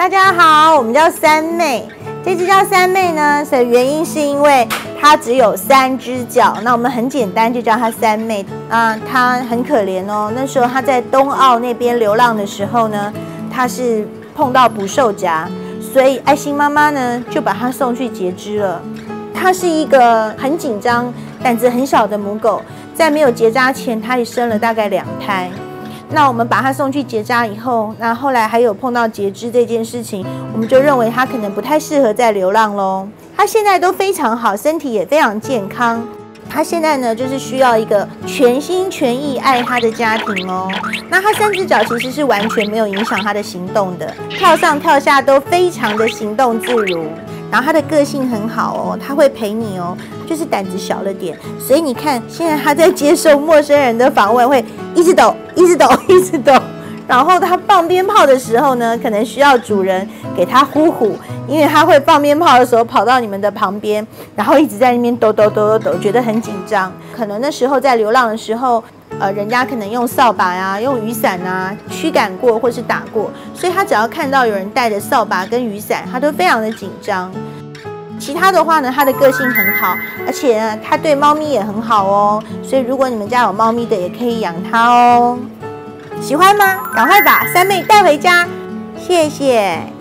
大家好，我们叫三妹。这只叫三妹呢，所以原因是因为它只有3只脚，那我们很简单就叫它三妹啊。它很可怜哦，那时候它在东澳那边流浪的时候呢，它是碰到捕兽夹，所以爱心妈妈呢就把它送去截肢了。它是一个很紧张、胆子很小的母狗，在没有结扎前，它也生了大概2胎。那我们把它送去结扎以后，那后来还有碰到截肢这件事情，我们就认为它可能不太适合再流浪咯。它现在都非常好，身体也非常健康。它现在呢，就是需要一个全心全意爱它的家庭哦。那它3只脚其实是完全没有影响它的行动的，跳上跳下都非常的行动自如。然后它的个性很好哦，它会陪你哦，就是胆子小了点，所以你看现在它在接受陌生人的访问，会一直抖，一直抖，一直抖。然后它放鞭炮的时候呢，可能需要主人给它呼呼，因为它会放鞭炮的时候跑到你们的旁边，然后一直在那边抖抖抖抖抖，觉得很紧张。可能那时候在流浪的时候，人家可能用扫把啊、用雨伞啊驱赶过或是打过，所以它只要看到有人带着扫把跟雨伞，它都非常的紧张。其他的话呢，它的个性很好，而且呢，它对猫咪也很好哦。所以如果你们家有猫咪的，也可以养它哦。喜欢吗？赶快把三妹带回家，谢谢。